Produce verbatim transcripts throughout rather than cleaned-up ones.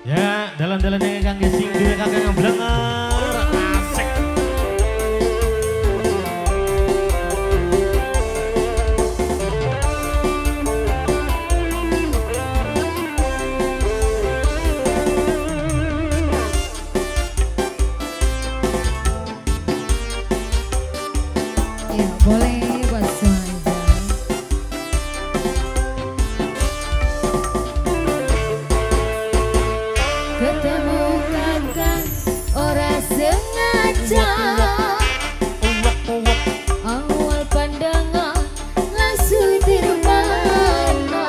Ya, dalam-dalam yang kangge sing duwe kakek ngeblenger. Asik. Ya, boleh buat semuanya. Ketemu kakak ora sengaja, awal pandangan langsung terpana.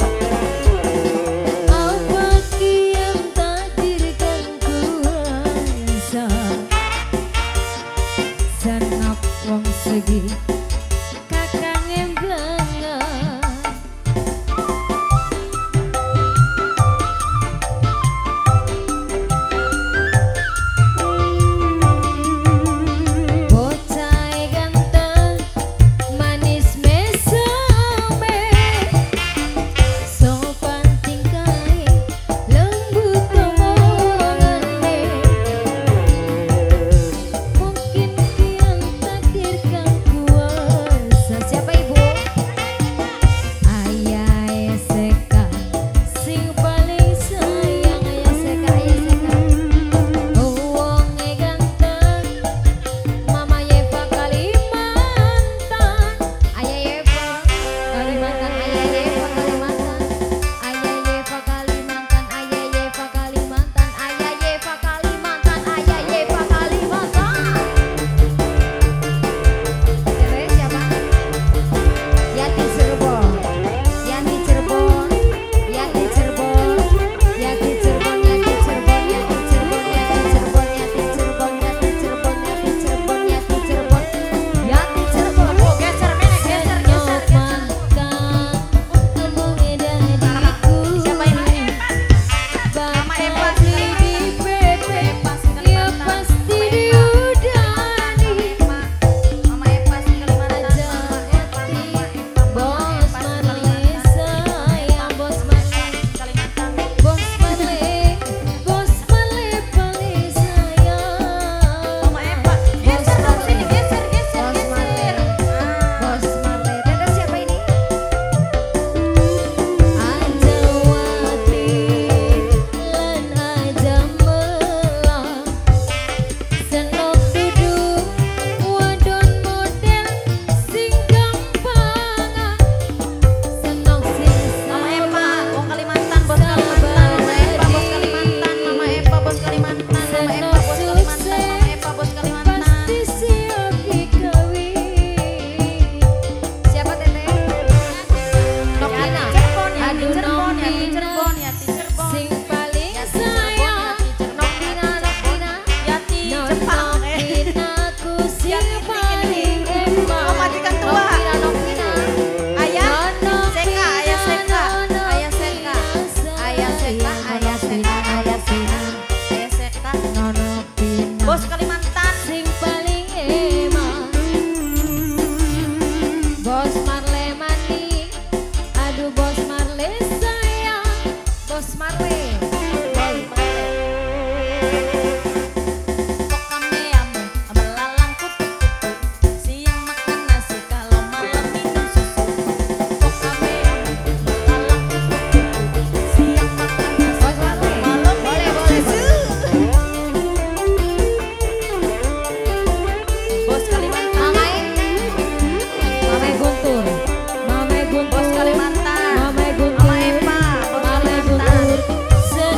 Apa kian takdirkan kuasa, sanap wong segi kakang emblangan. Bocah ganteng manis mesome, sopan tingkai lembut omongane. Mungkin kian takdirkan kuasa. Siapa ibu? Ayah Seka sing paling sayang. Ayah Seka, Ayah Seka. Wonge ganteng, Mama Yeva Kalimantan. Ayah Yeva Kalimantan, Ayah Yeva Kalimantan. Ayah Yeva Kalimantan, Ayah Yeva Kalimantan. Ayah Yeva Kalimantan, Ayah Yeva Kalimantan. Cewek siapa? Yati Cirebon, Yati Cirebon, Yati Cirebon, Yati Cirebon, Yati Cirebon, Yati Cirebon, Yati Cirebon, Yati Cirebon, Yati Cirebon, Yati Cirebon, Yati Cirebon, Yati Cirebon. Oh, geser mana? Geser, geser, geser. Siapa ini? Mama Epa, di P P, ya pasti diudani. Mama Epa Kalimantan, Bos Marley sayang, Bos Marley Kalimantan, Bos Marley, Bos Marley paling sayang. Mama Epa, geser dong sini, geser, geser, geser. Bos Marley, Tete siapa ini? Ajawati lan aja melang, senok duduk wadon model sing gampangan, senok sing Mama Epa, wong Kalimantan, bos Kalimantan. Mama Epa, bos Kalimantan. Mama Epa, bos Kalimantan. Mama Epa, bos Kalimantan. Mama Epa, bos Kalimantan. pasti siap dikawin. Siapa Tete? Nokina. Cirebon, Yati Aduh, Cirebon, Yati Nokina. Cirebon, Yati Cirebon. Sing paling Yati Cirebon, sayang. Yati Cirebon. Nokina, Nokina. Yati Jepang. Eh. Nokinaku sing Yati paling gini. emang. Oh, majikan tua. Nokina, Nokina. Ayah, Nono Seka, Ayah Seka, Nono Ayah Seka, Ayah Seka, Ayah Seka, Ayah Seka, Ayah Seka. Nono Pina. Bos Kalimantan. Sing paling emang. Bos Marle mani, aduh Bos Marle sayang, Bos Marle. Kok kameamu belalang kutu-kutu, siang makan nasi kalau malam minum susu. Kok kameamu belalang kutu-kutu, siang makan nasi Bos kalau Marle, malam boleh minum boleh. susu. Bos Kalimantan. Mamai, Mamai Guntur, Mamai Guntur, Bos Kalimantan. Mamai Guntur, Mama Epa, bos Mamai Kalimantan. Guntur.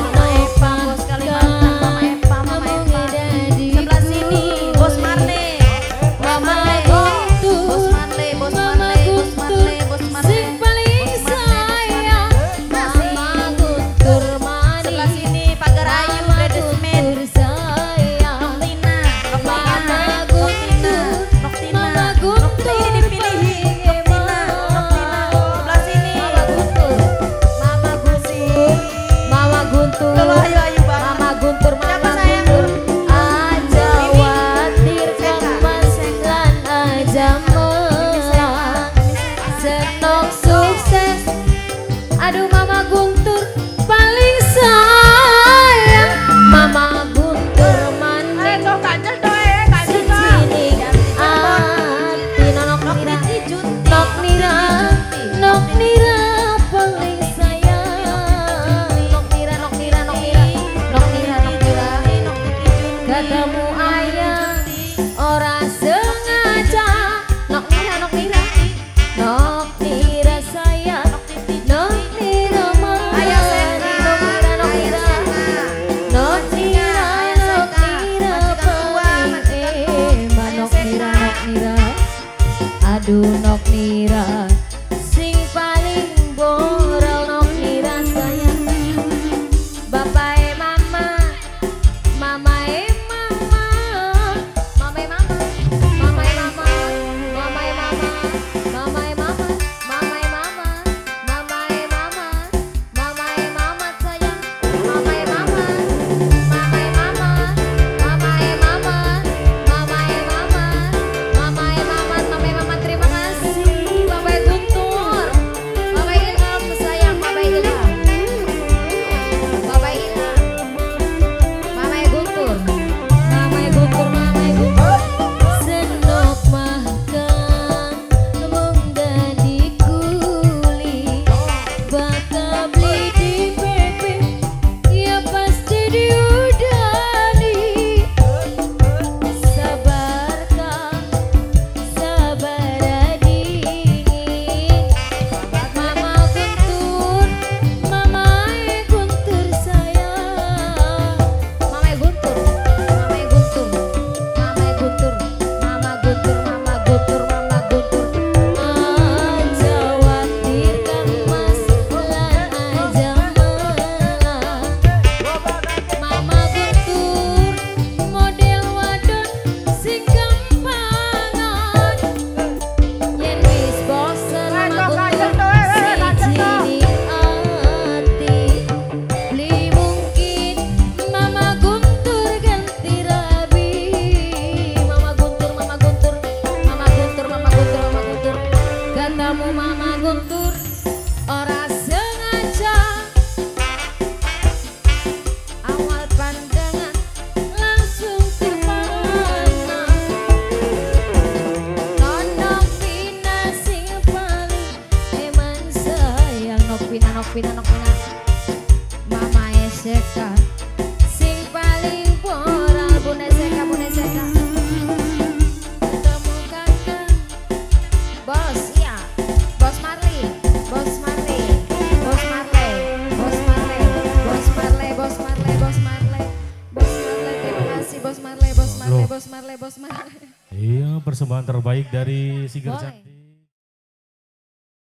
nira sing paling boral nok nira sayang bapak e mama mama e mama mama e mama mama e mama mama e mama mama e mama mama e mama mama e mama mama e mama sayang mama e mama mama e mama mama e mama mama e mama mama e mama mama e mama terima kasih Bapak Guntur Bapak Ilham sayang Bapak Ilham Bapak Ilham Mama e Guntur Mama e Guntur Mama e Guntur senok makan mung dadi kuli bakal beli di Pepe ya pasti diudani sabarkah sabar dingin Mama Guntur Mama e Guntur sayang Mama e Guntur Mama e Guntur Mama e Guntur Mama Guntur Mama Guntur Mama Guntur aja waktir Kang Mas lan aja malah Mama Guntur model wadon sing gampangan yen wis bosen Mama Guntur sijini ati beli mungkin Mama Guntur ganti rabi Mama Guntur Mama Guntur Mama Guntur Mama Guntur Mama Guntur katamu Mama Guntur ora sengaja awal pandangan langsung terpana nonok pina sing paling eman sayang nok pina nok pina nok pina Mama Eseka sing paling boral Bunda Eseka Bunda Eseka ketemu kakak bos ya bos Marley bos Marley bos Marley bos Marley bos Marley bos Marley bos Marley bos Marley terima kasih bos Marley bos Marley bos Marley bos Marley Iya, persembahan terbaik dari Siger Boleh. Cantik.